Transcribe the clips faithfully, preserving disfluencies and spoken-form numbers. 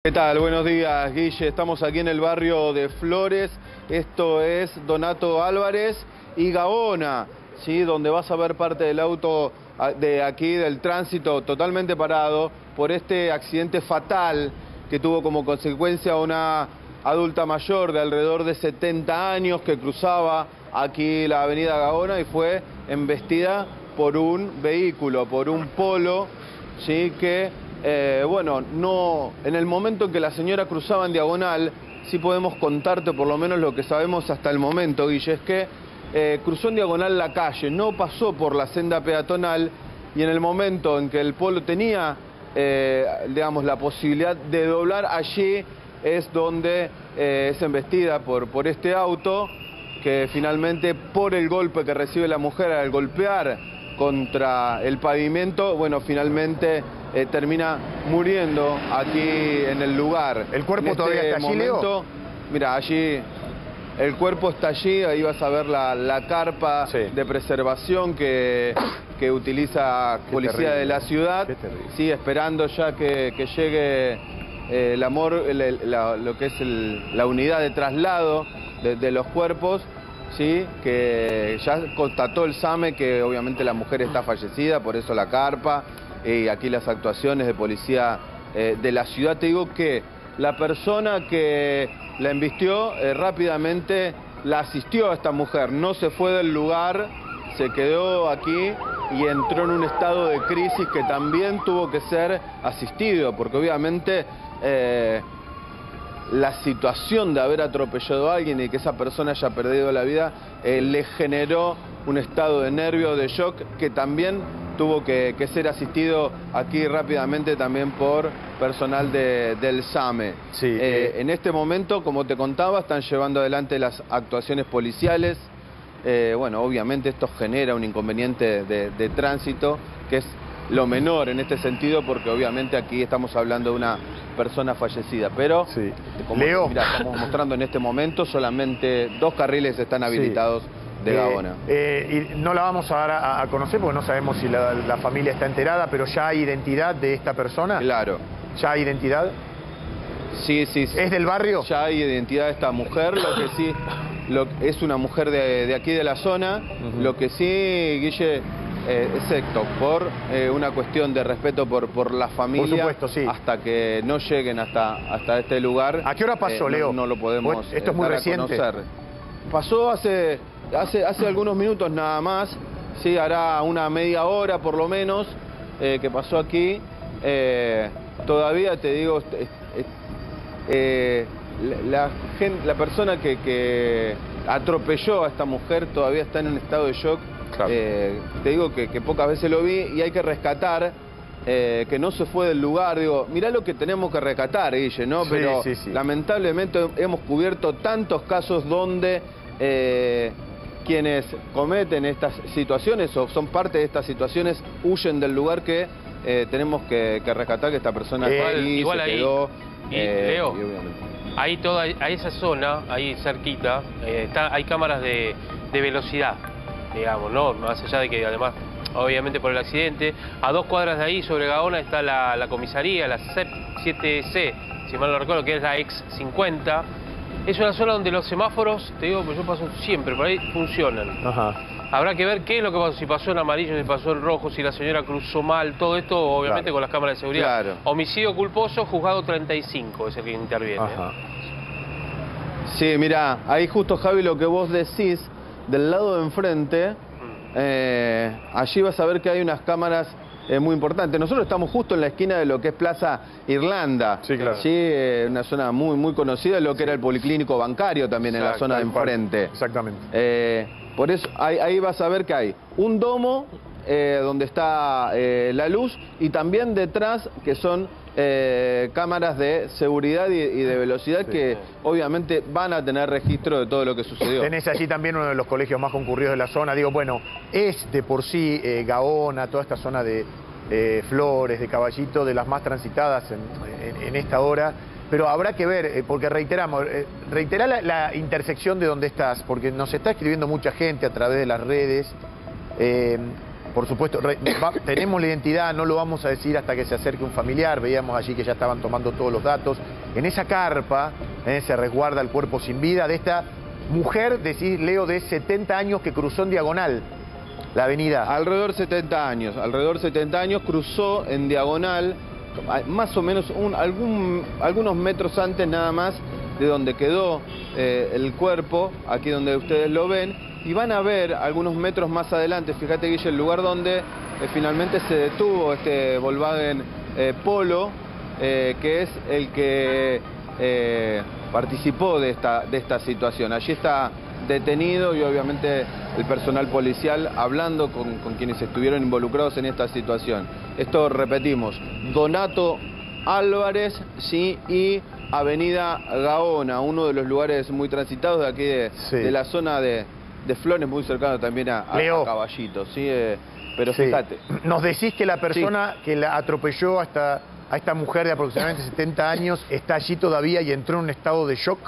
¿Qué tal? Buenos días, Guille. Estamos aquí en el barrio de Flores. Esto es Donato Álvarez y Gaona, ¿sí? Donde vas a ver parte del auto de aquí, del tránsito, totalmente parado por este accidente fatal que tuvo como consecuencia una adulta mayor de alrededor de setenta años que cruzaba aquí la avenida Gaona y fue embestida por un vehículo, por un Polo, ¿sí? que... Eh, bueno, no, en el momento en que la señora cruzaba en diagonal, sí podemos contarte por lo menos lo que sabemos hasta el momento, Guille, es que eh, cruzó en diagonal la calle, no pasó por la senda peatonal y en el momento en que el Polo tenía, eh, digamos, la posibilidad de doblar, allí es donde eh, es embestida por, por este auto, que finalmente por el golpe que recibe la mujer al golpear contra el pavimento, bueno, finalmente eh, termina muriendo aquí en el lugar. ¿El cuerpo en todavía este está allí, momento, Leo? Mira, allí el cuerpo está allí, ahí vas a ver la, la carpa sí. de preservación que, que utiliza Qué Policía terrible. de la ciudad, sí, esperando ya que, que llegue eh, el amor, el, la, lo que es el, la unidad de traslado de, de los cuerpos. Sí, que ya constató el SAME que obviamente la mujer está fallecida, por eso la carpa y aquí las actuaciones de policía eh, de la ciudad. Te digo que la persona que la embistió eh, rápidamente la asistió a esta mujer, no se fue del lugar, se quedó aquí y entró en un estado de crisis que también tuvo que ser asistido, porque obviamente... Eh, la situación de haber atropellado a alguien y que esa persona haya perdido la vida eh, le generó un estado de nervio, de shock, que también tuvo que, que ser asistido aquí rápidamente también por personal de, del SAME. Sí, eh, eh... En este momento, como te contaba, están llevando adelante las actuaciones policiales. Eh, bueno, obviamente esto genera un inconveniente de, de tránsito, que es lo menor en este sentido, porque obviamente aquí estamos hablando de una persona fallecida, pero sí. como Leo. Mirá, estamos mostrando en este momento solamente dos carriles están habilitados, sí, de Gaona. Eh, eh, y no la vamos a dar a, a conocer porque no sabemos si la, la familia está enterada, pero ¿ya hay identidad de esta persona? Claro. ¿Ya hay identidad? Sí, sí, sí. ¿Es del barrio? Ya hay identidad de esta mujer, lo que sí, lo, es una mujer de, de aquí de la zona, uh-huh. Lo que sí, Guille... Eh, excepto por eh, una cuestión de respeto por, por la familia, por supuesto, sí. Hasta que no lleguen hasta, hasta este lugar. ¿A qué hora pasó, eh, Leo? No, no lo podemos pues esto es muy reciente. Conocer. Pasó hace, hace, hace algunos minutos nada más, sí, hará una media hora por lo menos eh, que pasó aquí. Eh, todavía te digo, eh, eh, la, la, la persona que, que atropelló a esta mujer todavía está en un estado de shock. Claro. Eh, te digo que, que pocas veces lo vi y hay que rescatar eh, que no se fue del lugar. Digo, mirá lo que tenemos que rescatar, Guille, ¿no? Sí, Pero sí, sí. Lamentablemente hemos cubierto tantos casos donde eh, quienes cometen estas situaciones o son parte de estas situaciones huyen del lugar, que eh, tenemos que, que rescatar que esta persona eh, ahí igual se ahí, quedó. Y, eh, Leo, y obviamente. ahí toda, a esa zona, ahí cerquita, eh, está, hay cámaras de, de velocidad, digamos, ¿no? Más allá de que además, obviamente por el accidente, a dos cuadras de ahí, sobre Gaona, está la, la comisaría, la C E P siete C, si mal no recuerdo, que es la ex cincuenta. Es una zona donde los semáforos, te digo, pues yo paso siempre, por ahí funcionan. Ajá. Habrá que ver qué es lo que pasó, si pasó en amarillo, si pasó en rojo, si la señora cruzó mal, todo esto, obviamente, claro, con las cámaras de seguridad. Claro. Homicidio culposo, juzgado treinta y cinco, es el que interviene. Ajá. Sí, mira, ahí justo, Javi, lo que vos decís, del lado de enfrente, eh, allí vas a ver que hay unas cámaras eh, muy importantes. Nosotros estamos justo en la esquina de lo que es Plaza Irlanda. Sí, claro. Sí, eh, una zona muy, muy conocida, lo que sí. Era el policlínico bancario también. Exacto, en la zona de enfrente. Exactamente. Eh, por eso, ahí, ahí vas a ver que hay un domo eh, donde está eh, la luz y también detrás que son eh, cámaras de seguridad y, y de velocidad, sí, que sí. Obviamente van a tener registro de todo lo que sucedió. Tenés allí también uno de los colegios más concurridos de la zona. Digo, bueno, es de por sí eh, Gaona, toda esta zona de eh, Flores, de Caballito, de las más transitadas en, en, en esta hora. Pero habrá que ver, eh, porque reiteramos, eh, reiterá la, la intersección de donde estás, porque nos está escribiendo mucha gente a través de las redes. Eh, por supuesto, re, va, tenemos la identidad, no lo vamos a decir hasta que se acerque un familiar. Veíamos allí que ya estaban tomando todos los datos. En esa carpa eh, se resguarda el cuerpo sin vida de esta mujer, decís, Leo, de setenta años que cruzó en diagonal la avenida. Alrededor setenta años, alrededor setenta años cruzó en diagonal, más o menos un, algún, algunos metros antes nada más de donde quedó eh, el cuerpo, aquí donde ustedes lo ven, y van a ver algunos metros más adelante, fíjate, Guille, el lugar donde eh, finalmente se detuvo este Volkswagen eh, Polo, eh, que es el que eh, participó de esta, de esta situación. Allí está detenido y obviamente el personal policial hablando con, con quienes estuvieron involucrados en esta situación. Esto, repetimos, Donato Álvarez, sí, y Avenida Gaona, uno de los lugares muy transitados de aquí de, sí. de la zona de, de Flores, muy cercano también a, a, a Caballito, ¿sí? Eh, pero sí. Fíjate. Nos decís que la persona sí. que la atropelló hasta a esta mujer de aproximadamente setenta años está allí todavía y entró en un estado de shock.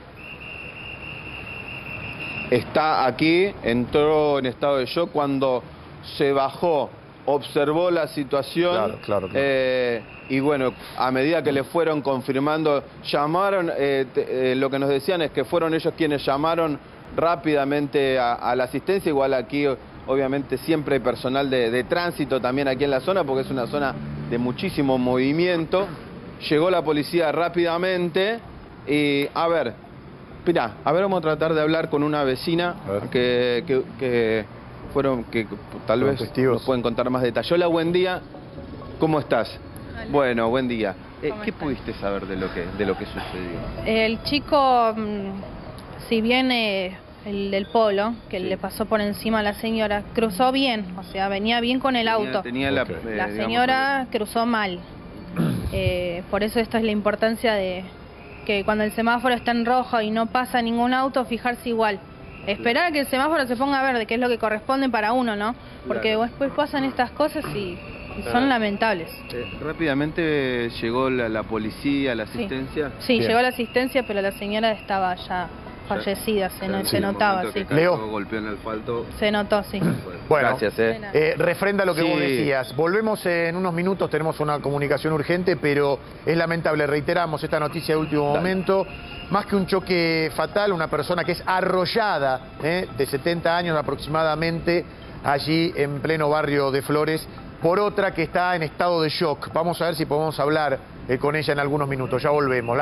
Está aquí, entró en estado de shock cuando se bajó, observó la situación, claro, claro, claro. Eh, y bueno, a medida que le fueron confirmando, llamaron, eh, te, eh, lo que nos decían es que fueron ellos quienes llamaron rápidamente a, a la asistencia. Igual aquí obviamente siempre hay personal de, de tránsito también aquí en la zona, porque es una zona de muchísimo movimiento. Llegó la policía rápidamente y a ver, mirá, a ver, vamos a tratar de hablar con una vecina que, que, que fueron, que tal vez testigos. Nos pueden contar más detalles. Hola, buen día, ¿cómo estás? Hola. Bueno, buen día. Eh, ¿Qué estás? pudiste saber de lo que, de lo que sucedió? El chico, si bien eh, el del Polo, que sí. le pasó por encima a la señora, cruzó bien, o sea, venía bien con el tenía, auto. Tenía la, okay. eh, la señora digamos, cruzó mal. Eh, por eso esto es la importancia de que cuando el semáforo está en rojo y no pasa ningún auto, fijarse igual. Esperar a que el semáforo se ponga verde, que es lo que corresponde para uno, ¿no? Porque claro. después pasan estas cosas y, y son claro. lamentables. Eh, rápidamente llegó la, la policía, la asistencia. Sí, sí llegó la asistencia, pero la señora estaba ya fallecida, se, no, sí, se notaba, sí. Leo. Golpeó en el asfalto. Se notó, sí. Bueno, gracias, eh. eh, refrenda lo que sí. vos decías. Volvemos en unos minutos, tenemos una comunicación urgente, pero es lamentable, reiteramos esta noticia de último Dale. momento. Más que un choque fatal, una persona que es arrollada, eh, de setenta años aproximadamente, allí en pleno barrio de Flores, por otra que está en estado de shock. Vamos a ver si podemos hablar eh, con ella en algunos minutos, ya volvemos.